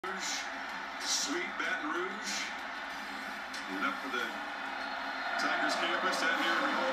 Sweet Baton Rouge. And up for the Tigers campus out here.